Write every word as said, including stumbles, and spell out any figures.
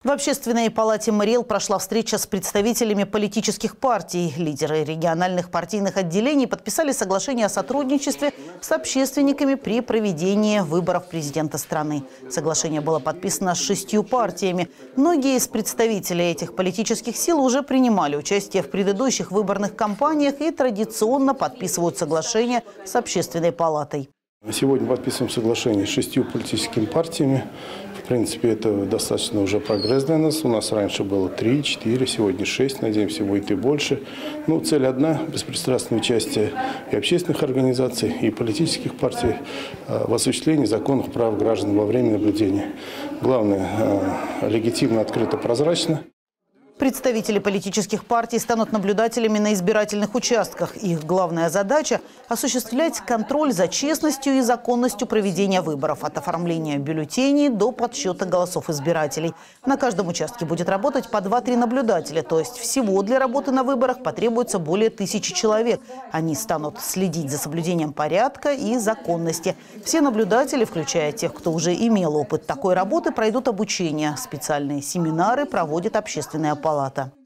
В Общественной палате МРЕЛ прошла встреча с представителями политических партий. Лидеры региональных партийных отделений подписали соглашение о сотрудничестве с общественниками при проведении выборов президента страны. Соглашение было подписано с шестью партиями. Многие из представителей этих политических сил уже принимали участие в предыдущих выборных кампаниях и традиционно подписывают соглашение с Общественной палатой. Сегодня подписываем соглашение с шестью политическими партиями. В принципе, это достаточно уже прогресс для нас. У нас раньше было три, четыре, сегодня шесть. Надеемся, будет и больше. Ну, цель одна – беспристрастное участие и общественных организаций, и политических партий в осуществлении законных прав граждан во время наблюдения. Главное – легитимно, открыто, прозрачно. Представители политических партий станут наблюдателями на избирательных участках. Их главная задача – осуществлять контроль за честностью и законностью проведения выборов, от оформления бюллетеней до подсчета голосов избирателей. На каждом участке будет работать по два-три наблюдателя, то есть всего для работы на выборах потребуется более тысячи человек. Они станут следить за соблюдением порядка и законности. Все наблюдатели, включая тех, кто уже имел опыт такой работы, пройдут обучение. Специальные семинары проводит Общественная палата.